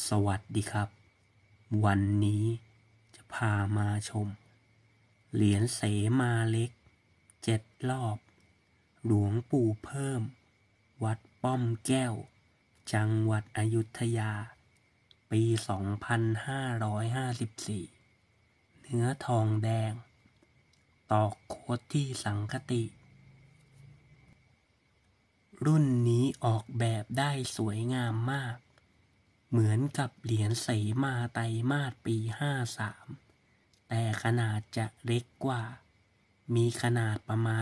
สวัสดีครับวันนี้จะพามาชมเหรียญเสมาเล็ก7 รอบหลวงปู่เพิ่มวัดป้อมแก้วจังหวัดอยุธยาปี2554เนื้อทองแดงตอกโคตรที่สังคติรุ่นนี้ออกแบบได้สวยงามมากเหมือนกับเหรียญเสมาไตรมาสปี53แต่ขนาดจะเล็กกว่ามีขนาดประมาณ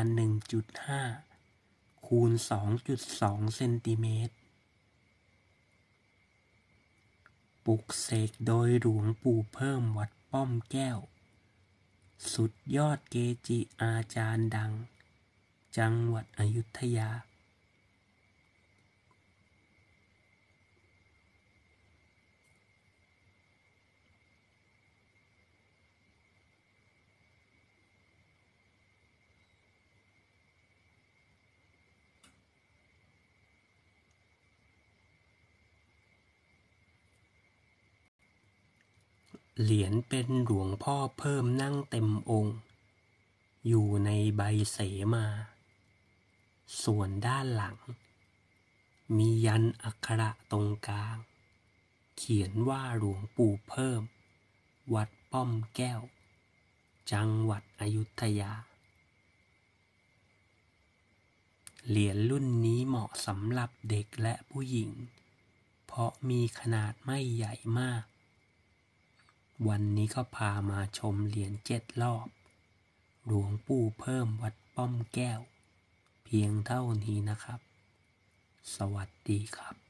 1.5 คูณ 2.2 เซนติเมตรปลุกเสกโดยหลวงปู่เพิ่มวัดป้อมแก้วสุดยอดเกจิอาจารย์ดังจังหวัดอยุธยาเหรียญเป็นหลวงพ่อเพิ่มนั่งเต็มองค์อยู่ในใบเสมาส่วนด้านหลังมียันต์อักขระตรงกลางเขียนว่าหลวงปู่เพิ่มวัดป้อมแก้วจังหวัดอยุธยาเหรียญรุ่นนี้เหมาะสำหรับเด็กและผู้หญิงเพราะมีขนาดไม่ใหญ่มากวันนี้ก็พามาชมเหรียญ7 รอบหลวงปู่เพิ่มวัดป้อมแก้วเพียงเท่านี้นะครับสวัสดีครับ